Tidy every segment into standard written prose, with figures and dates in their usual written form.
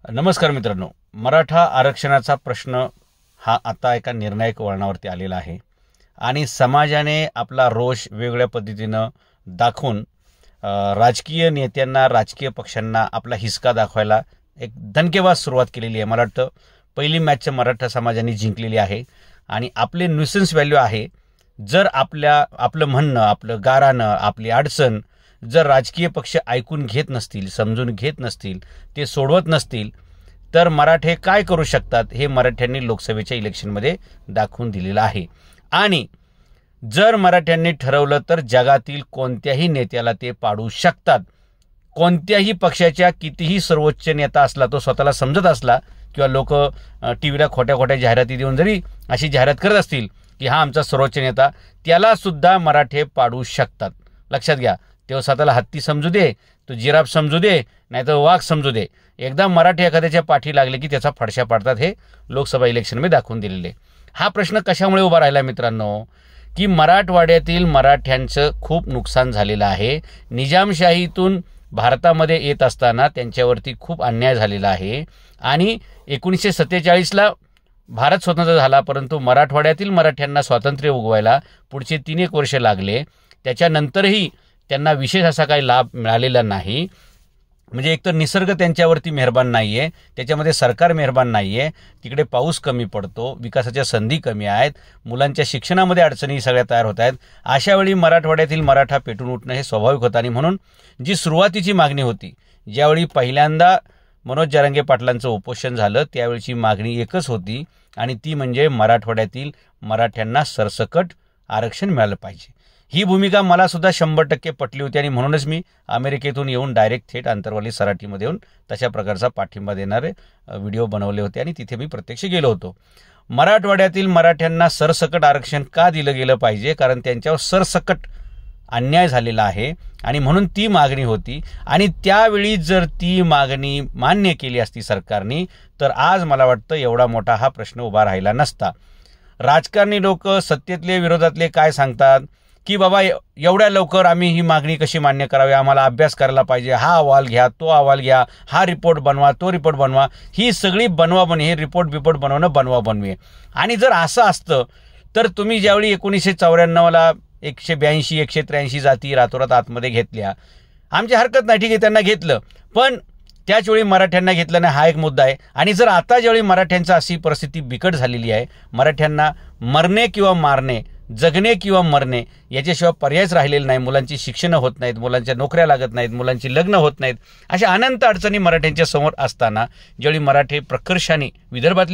नमस्कार मित्रांनो, मराठा आरक्षणाचा प्रश्न हा आता एका निर्णायक वळणावरती आलेला आहे आणि समाजाने आपला रोष वेगवेगळ्या पद्धतीनं दाखवून राजकीय नेत्यांना, राजकीय पक्षांना आपला हिसका दाखवायला एक दणकेबाज सुरुवात केलेली आहे. मला वाटतं पहिली मॅच मराठा समाजाने जिंकलेली आहे आणि आपले न्यूसन्स व्हॅल्यू आहे. जर आपलं म्हणणं, आपलं गारानं, आपली अडचण जर राजकीय पक्ष ऐकून घेत नसतील, समजून घेत नसतील, ते सोडवत नसतील, तर मराठे काय करू शकतात हे मराठ्यांनी लोकसभेच्या इलेक्शनमध्ये दाखवून दिलेलं आहे. आणि जर मराठ्यांनी ठरवलं तर जगातील कोणत्याही नेत्याला ते पाडू शकतात. कोणत्याही पक्षाच्या कितीही सर्वोच्च नेता असला, तो स्वतःला समजत असला किंवा लोक टीव्हीला खोट्या खोट्या जाहिराती देऊन जरी अशी जाहिरात करत असतील की हा आमचा सर्वोच्च नेता, त्याला सुद्धा मराठे पाडू शकतात. लक्षात घ्या. तो स्वतःला हत्ती समजू दे, तो जिराफ समजू दे, नाहीतर वाघ समजू दे, एकदा मराठी एखाद्याच्या पाठी लागले की त्याचा फडशा पाडतात. हे लोकसभा इलेक्शनमध्ये दाखवून दिलेले. हा प्रश्न कशामुळे उभा राहिला मित्रांनो, की मराठवाड्यातील मराठ्यांचं खूप नुकसान झालेलं आहे. निजामशाहीतून भारतामध्ये येत असताना त्यांच्यावरती खूप अन्याय झालेला आहे आणि 1947ला भारत स्वतंत्र झाला, परंतु मराठवाड्यातील मराठ्यांना स्वातंत्र्य उगवायला पुढचे 3-1 वर्ष लागले. त्याच्यानंतरही त्यांना विशेष असा काही लाभ मिळालेला नाही. म्हणजे एकतर निसर्ग त्यांच्यावरती मेहरबान नाही आहे, त्याच्यामध्ये सरकार मेहरबान नाही आहे, तिकडे पाऊस कमी पडतो, विकासाच्या संधी कमी आहेत, मुलांच्या शिक्षणामध्ये अडचणी सगळ्या तयार होत आहेत. अशावेळी मराठवाड्यातील मराठा पेटून उठणं हे स्वाभाविक होतं. आणि म्हणून जी सुरुवातीची मागणी होती, ज्यावेळी पहिल्यांदा मनोज जरांगे पाटलांचं उपोषण झालं, त्यावेळीची मागणी एकच होती आणि ती म्हणजे मराठवाड्यातील मराठ्यांना सरसकट आरक्षण मिळालं पाहिजे. ही भूमिका मला सुद्धा 100% पटली होती आणि म्हणूनच मी अमेरिकेतून येऊन डायरेक्ट थेट आंतरवाली सराटीमध्ये येऊन तशा प्रकारचा पाठिंबा देणारे व्हिडिओ बनवले होते आणि तिथे मी प्रत्यक्ष गेलो होतो. मराठवाड्यातील मराठ्यांना सरसकट आरक्षण का दिलं गेलं पाहिजे, कारण त्यांच्यावर सरसकट अन्याय झालेला आहे आणि म्हणून ती मागणी होती. आणि त्यावेळी जर ती मागणी मान्य केली असती सरकारने, तर आज मला वाटतं एवढा मोठा हा प्रश्न उभा राहिला नसता. राजकारणी लोक सत्तेतले विरोधातले काय सांगतात की बाबा एवढ्या लवकर आम्ही ही मागणी कशी मान्य करावी, आम्हाला अभ्यास करायला पाहिजे, हा अहवाल घ्या, तो अहवाल घ्या, हा रिपोर्ट बनवा, तो रिपोर्ट बनवा, ही सगळी बनवाबनवी, हे रिपोर्ट बनवणं बनवाबनवी आहे. आणि जर असं असतं तर तुम्ही ज्यावेळी 1994ला 182, 183 जाती रातोरात आतमध्ये घेतल्या, आमची हरकत नाही, ठीक आहे, त्यांना घेतलं, पण त्याचवेळी मराठ्यांना घेतलं नाही, हा एक मुद्दा आहे. आणि जर आता ज्यावेळी मराठ्यांची अशी परिस्थिती बिकट झालेली आहे, मराठ्यांना मरणे किंवा मारणे, जगणे किंवा मरणे याच्याशिवाय पर्यायच राहिलेला नाही, मुलांची शिक्षणं होत नाहीत, मुलांच्या नोकऱ्या लागत नाहीत, मुलांची लग्न होत नाहीत, अशा अनंत अडचणी मराठ्यांच्या समोर असताना ज्यावेळी मराठे प्रकर्षाने, विदर्भातले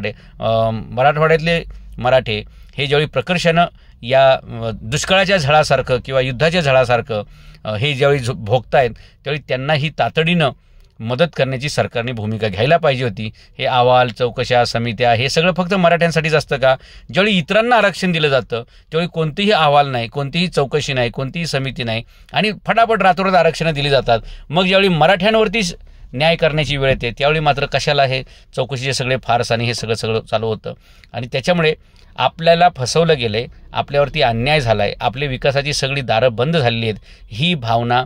मराठवाड्यातले मराठे हे ज्यावेळी प्रकर्षानं या दुष्काळाच्या झळासारखं किंवा युद्धाच्या झळासारखं हे ज्यावेळी भोगतायत, त्यावेळी त्यांना ही तातडीनं मदत करण्याची सरकारने भूमिका घ्यायला पाहिजे होती. हे अहवाल, चौकशा, समित्या हे सगळं फक्त मराठ्यांसाठीच असतं का? ज्यावेळी इतरांना आरक्षण दिलं जातं त्यावेळी कोणतेही अहवाल नाही, कोणतीही चौकशी नाही, कोणतीही समिती नाही आणि फटाफट रातोरात आरक्षणं दिली जातात. मग ज्यावेळी मराठ्यांवरतीच न्याय करण्याची वेळ येते, त्यावेळी मात्र कशाला हे चौकशीचे सगळे फार्स आणि हे सगळं चालू होतं. आणि त्याच्यामुळे आपल्याला फसवलं गेलं आहे, आपल्यावरती अन्याय झाला आहे, आपल्या विकासाची सगळी दारं बंद झालेली आहेत, ही भावना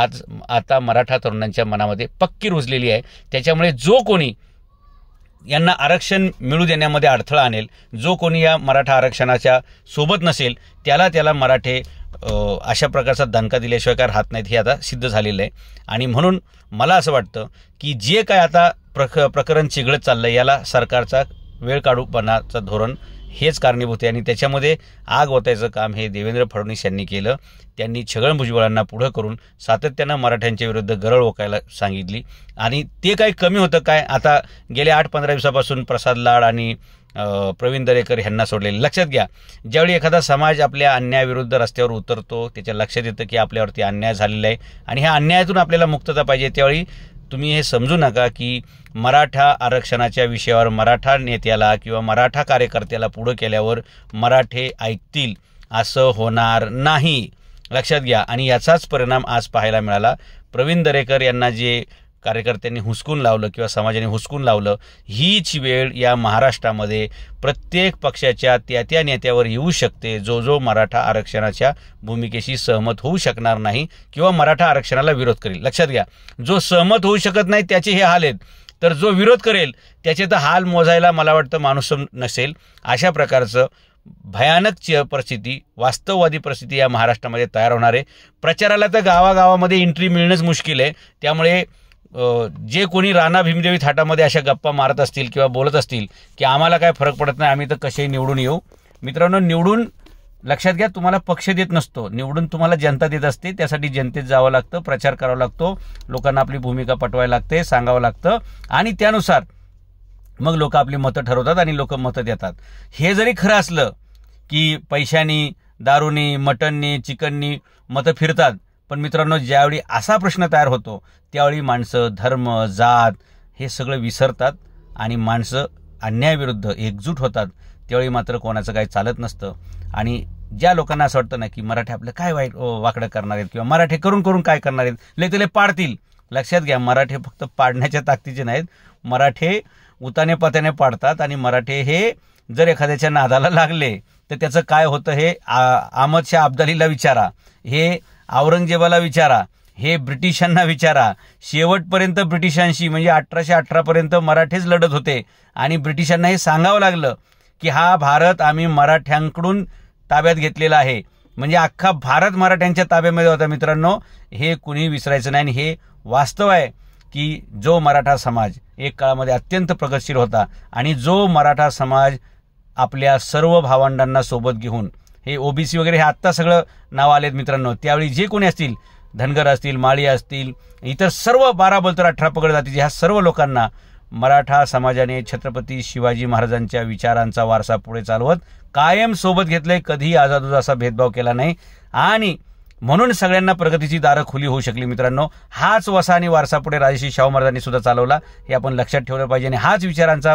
आता मराठा तरुणांच्या मनामध्ये पक्की रुजलेली आहे. त्याच्यामुळे जो कोणी यांना आरक्षण मिळू देण्यामध्ये अडथळा आणेल, जो कोणी या मराठा आरक्षणाच्या सोबत नसेल, त्याला मराठे अशा प्रकारचा दणका दिल्याशिवाय काय राहत नाहीत, हे आता सिद्ध झालेलं आहे. आणि म्हणून मला असं वाटतं की जे काय आता प्रकरण चिघळत चाललं, याला सरकारचा वेळ काढूपणाचं धोरण हेच कारणीभूत आहे. आणि त्याच्यामध्ये आग ओतायचं काम हे देवेंद्र फडणवीस यांनी केलं. त्यांनी छगन भुजबळांना पुढं करून सातत्यानं मराठ्यांच्या विरुद्ध गरळ ओकायला सांगितली आणि ते काही कमी होतं काय? आता गेल्या 8-15 दिवसापासून प्रसाद लाड आणि प्रवीण दरेकर ह्यांना सोडलेले. लक्षात घ्या, ज्यावेळी एखादा समाज आपल्या अन्यायाविरुद्ध रस्त्यावर उतरतो, त्याच्या लक्षात येतं की आपल्यावरती अन्याय झालेला आहे आणि ह्या अन्यायातून आपल्याला मुक्तता पाहिजे, त्यावेळी तुम्ही हे समजू नका की मराठा आरक्षणाच्या विषयावर मराठा नेत्याला किंवा मराठा कार्यकर्त्याला पुढं केल्यावर मराठे ऐकतील, असं होणार नाही. लक्षात घ्या. आणि याचाच परिणाम आज पाहायला मिळाला. प्रवीण दरेकर यांना जे कार्यकर्त्यांनी हुसकून लावलं किंवा समाजाने हुसकून लावलं, हीच वेळ या महाराष्ट्रामध्ये प्रत्येक पक्षाच्या त्या नेत्यावर येऊ शकते जो मराठा आरक्षणाच्या भूमिकेशी सहमत होऊ शकणार नाही किंवा मराठा आरक्षणाला विरोध करेल. लक्षात घ्या, जो सहमत होऊ शकत नाही त्याचे हे हाल आहेत. तर जो विरोध करेल त्याचे तर हाल मोजायला मला वाटतं माणूस नसेल. अशा प्रकारचं भयानक परिस्थिती, वास्तववादी परिस्थिती या महाराष्ट्रामध्ये तयार होणार आहे. प्रचाराला तर गावागावामध्ये एंट्री मिळणंच मुश्किल आहे. त्यामुळे जे कोणी राणा भीमदेवी थाटामध्ये अशा गप्पा मारत असतील किंवा बोलत असतील की आम्हाला काय फरक पडत नाही, आम्ही तर कसेही निवडून येऊ. मित्रांनो, निवडून लक्षात घ्या, तुम्हाला पक्ष देत नसतो, निवडून तुम्हाला जनता देत असते. त्यासाठी जनतेत जावं लागतं, प्रचार करावा लागतो, लोकांना आपली भूमिका पटवायला लागते, सांगावं लागतं आणि त्यानुसार मग लोक आपली मतं ठरवतात आणि लोक मतं देतात. हे जरी खरं असलं की पैशानी, दारूनी, मटननी, चिकननी मतं फिरतात, पण मित्रांनो ज्यावेळी असा प्रश्न तयार होतो त्यावेळी माणसं धर्म, जात हे सगळं विसरतात आणि माणसं अन्यायाविरुद्ध एकजूट होतात. त्यावेळी मात्र कोणाचं काही चालत नसतं. आणि ज्या लोकांना असं वाटतं ना की मराठे आपलं काय वाईट वाकडं करणार आहेत किंवा मराठे करून करून काय करणार आहेत, लय त्याला पाडतील. लक्षात घ्या, मराठे फक्त पाडण्याच्या ताकदीचे नाहीत, मराठे उताने पात्याने पाडतात. आणि मराठे हे जर एखाद्याच्या नादाला लागले तर त्याचं काय होतं हे अहमद शाह अब्दालीला विचारा, हे औरंगजेबाला विचारा, हे ब्रिटिशांना विचारा. शेवटपर्यंत ब्रिटिशांशी म्हणजे 1818 पर्यंत मराठेच लढत होते आणि ब्रिटिशांना हे सांगावं लागलं की हा भारत आम्ही मराठ्यांकडून ताब्यात घेतलेला आहे. म्हणजे अख्खा भारत मराठ्यांच्या ताब्यामध्ये होता. मित्रांनो, हे कुणी विसरायचं नाही. आणि हे वास्तव आहे की जो मराठा समाज एक काळामध्ये अत्यंत प्रगतशील होता आणि जो मराठा समाज आपल्या सर्व भावंडांना सोबत घेऊन, हे ओबीसी वगैरे हे आत्ता सगळं नाव आलेत मित्रांनो, त्यावेळी जे कोणी असतील, धनगर असतील, माळी असतील, इतर सर्व 12 बोलतर 18 पगड जातीचे ह्या सर्व लोकांना मराठा समाजाने छत्रपती शिवाजी महाराजांच्या विचारांचा वारसा पुढे चालवत कायम सोबत घेतलंय. कधीही आजादूज असा भेदभाव केला नाही आणि म्हणून सगळ्यांना प्रगतीची दारं खुली होऊ शकली. मित्रांनो, हाच वसा आणि वारसा पुढे राजश्री शाहू महाराजांनी सुद्धा चालवला, हे आपण लक्षात ठेवलं पाहिजे. आणि हाच विचारांचा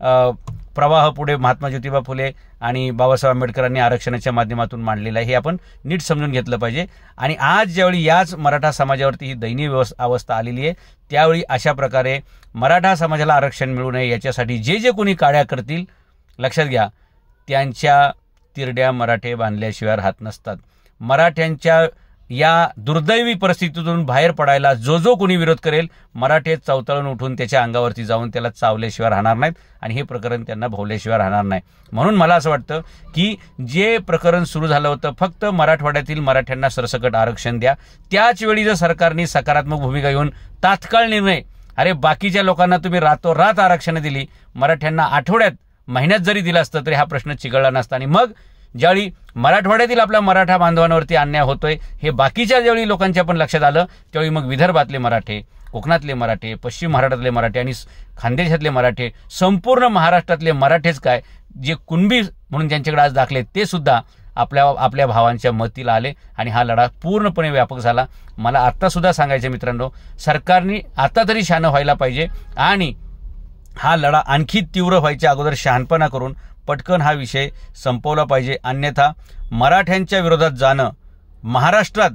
प्रवाह पुढे महात्मा ज्योतिबा फुले आणि बाबासाहेब आंबेडकरांनी आरक्षणाच्या माध्यमातून मांडलेला आहे, हे आपण नीट समजून घेतलं पाहिजे. आणि आज ज्यावेळी याच मराठा समाजावरती ही दयनीय अवस्था आलेली आहे, त्यावेळी अशा प्रकारे मराठा समाजाला आरक्षण मिळू नये याच्यासाठी जे जे कोणी काड्या करतील, लक्षात घ्या, त्यांच्या तिरड्या मराठे बांधल्याशिवाय राहत नसतात. मराठ्यांच्या या दुर्दैवी परिस्थितीतून बाहेर पडायला जो जो कोणी विरोध करेल, मराठे चवताळून उठून त्याच्या अंगावरती जाऊन त्याला चावल्याशिवाय राहणार नाहीत आणि हे प्रकरण त्यांना भोवल्याशिवाय राहणार नाही. म्हणून मला असं वाटतं की जे प्रकरण सुरू झालं होतं, फक्त मराठवाड्यातील मराठ्यांना सरसकट आरक्षण द्या. त्याच वेळी जर सरकारने सकारात्मक भूमिका घेऊन तात्काळ निर्णय, अरे बाकीच्या लोकांना तुम्ही रातोरात आरक्षण दिली, मराठ्यांना आठवड्यात, महिन्यात जरी दिला असतं तरी हा प्रश्न चिघळला नसता. आणि मग ज्यावेळी मराठवाड्यातील आपल्या मराठा बांधवांवरती अन्याय होतोय हे बाकीच्या ज्यावेळी लोकांच्या पण लक्षात आलं, त्यावेळी मग विदर्भातले मराठे, कोकणातले मराठे, पश्चिम महाराष्ट्रातले मराठे आणि खानदेशातले मराठे, संपूर्ण महाराष्ट्रातले मराठेच काय, जे कुणबी म्हणून ज्यांच्याकडे आज दाखले, ते सुद्धा आपल्या भावांच्या मतीला आले आणि हा लढा पूर्णपणे व्यापक झाला. मला आत्ता सुद्धा सांगायचं मित्रांनो, सरकारने आता तरी शहाणं व्हायला पाहिजे आणि हा लढा आणखी तीव्र व्हायच्या अगोदर शहाणपणा करून पटकन हा विषय संपवला पाहिजे. अन्यथा मराठ्यांच्या विरोधात जाणं महाराष्ट्रात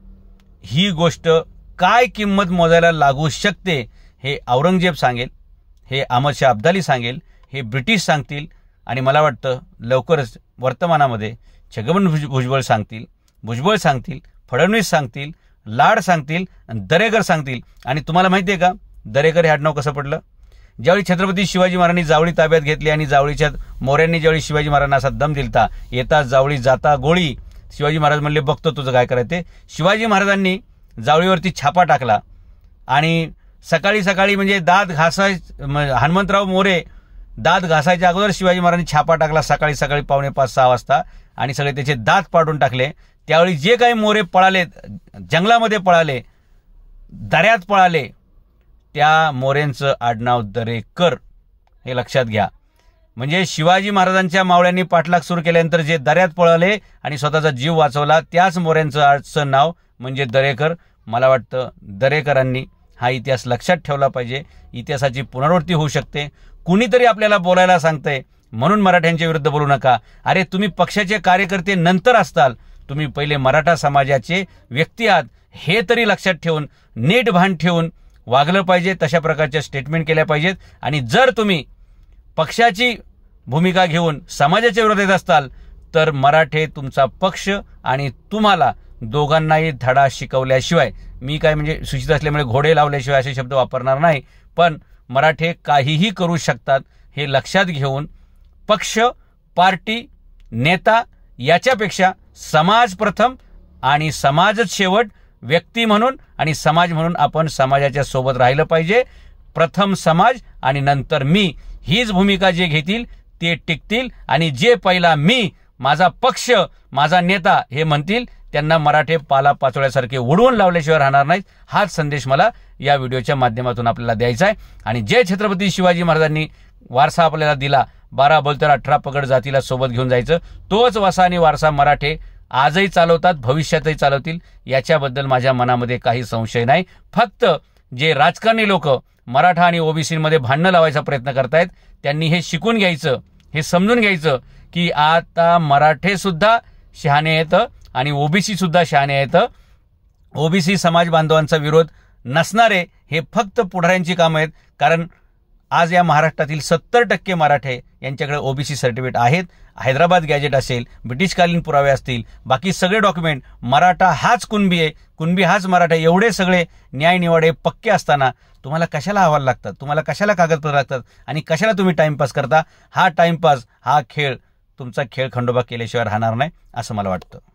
ही गोष्ट काय किंमत मोजायला लागू शकते हे औरंगजेब सांगेल, हे अहमद शाह अब्दाली सांगेल, हे ब्रिटिश सांगतील आणि मला वाटतं लवकरच वर्तमानामध्ये छगन भुजबळ सांगतील, फडणवीस सांगतील, लाड सांगतील, दरेकर सांगतील. आणि तुम्हाला माहिती आहे का दरेकर हे आडनाव कसं पडलं? ज्यावेळी छत्रपती शिवाजी महाराजांनी जावळी ताब्यात घेतली आणि जावळीच्या मोऱ्यांनी ज्यावेळी शिवाजी महाराजांना असा दम दिलता, येता जावळी जाता गोळी, शिवाजी महाराज म्हणले बघतो तुझं काय करायचं ते. शिवाजी महाराजांनी जावळीवरती छापा टाकला आणि सकाळी सकाळी म्हणजे हनुमंतराव मोरे दात घासायच्या अगोदर शिवाजी महाराजांनी छापा टाकला सकाळी सकाळी 5:45-6 वाजता आणि सगळे त्याचे दात पाडून टाकले. त्यावेळी जे काही मोरे पळाले, जंगलामध्ये पळाले, दऱ्यात पळाले, त्या मोरेंचं आडनाव दरेकर, हे लक्षात घ्या. म्हणजे शिवाजी महाराजांच्या मावळ्यांनी पाठलाग सुरू केल्यानंतर जे दऱ्यात पळाले आणि स्वतःचा जीव वाचवला, त्याच मोऱ्यांचं आजचं नाव म्हणजे दरेकर. मला वाटतं दरेकरांनी हा इतिहास लक्षात ठेवला पाहिजे. इतिहासाची पुनरावृत्ती होऊ शकते. कुणीतरी आपल्याला बोलायला सांगतंय म्हणून मराठ्यांच्या विरुद्ध बोलू नका. अरे तुम्ही पक्षाचे कार्यकर्ते नंतर असताल, तुम्ही पहिले मराठा समाजाचे व्यक्ती आहात, हे तरी लक्षात ठेवून नीट भान ठेवून वागलं पाहिजे. तशा प्रकारच्या स्टेटमेंट केल्या पाहिजेत. आणि जर तुम्ही पक्षाची भूमिका घेऊन समाजाच्या विरोधात असताल तर मराठे तुमचा पक्ष आणि तुम्हाला दोघांनाही धडा शिकवल्याशिवाय, मी काय म्हणजे सुशिक्षित असल्यामुळे घोडे लावल्याशिवाय असे शब्द वापरणार नाही, पण मराठे काहीही करू शकतात हे लक्षात घेऊन पक्ष, पार्टी, नेता याच्यापेक्षा समाज प्रथम आणि समाजच शेवट, व्यक्ती म्हणून आणि समाज म्हणून आपण समाजाच्या सोबत राहिलं पाहिजे. प्रथम समाज आणि नंतर मी, हीच भूमिका जे घेतील ते टिकतील आणि जे पहिला मी, माझा पक्ष, माझा नेता हे म्हणतील त्यांना मराठे पालापाचोळ्यासारखे उडवून लावल्याशिवाय राहणार नाहीत. हाच संदेश मला या व्हिडिओच्या माध्यमातून आपल्याला द्यायचा आहे. आणि जे छत्रपती शिवाजी महाराजांनी वारसा आपल्याला दिला, 12 बोलतर 18 पगड जातीला सोबत घेऊन जायचं, तोच वसा आणि वारसा मराठे आजही चालवतात, भविष्यातही चालवतील, याच्याबद्दल माझ्या मनामध्ये काही संशय नाही. फक्त जे राजकारणी लोक मराठा आणि ओबीसीमध्ये भांडणं लावायचा प्रयत्न करतायत त्यांनी हे शिकून घ्यायचं, हे समजून घ्यायचं की आता मराठे सुद्धा शहाणे आहेत आणि ओबीसी सुद्धा शहाणे आहेत. ओबीसी समाज बांधवांचा विरोध नसणारे हे फक्त पुढाऱ्यांची कामं आहेत. कारण आज या महाराष्ट्रातील 70% मराठे यांच्याकडे ओबीसी सर्टिफिकेट आहेत. हैदराबाद गॅजेट असेल, ब्रिटिशकालीन पुरावे असतील, बाकी सगळे डॉक्युमेंट, मराठा हाच कुणबी आहे, कुणबी हाच मराठा, एवढे सगळे न्याय निवाडे पक्के असताना तुम्हाला कशाला अहवाल लागतात, तुम्हाला कशाला कागदपत्र लागतात आणि कशाला तुम्ही टाइमपास करता. हा टाइमपास, हा खेळ, तुमचा खेळ खंडोबा केल्याशिवाय राहणार नाही असं मला वाटतं.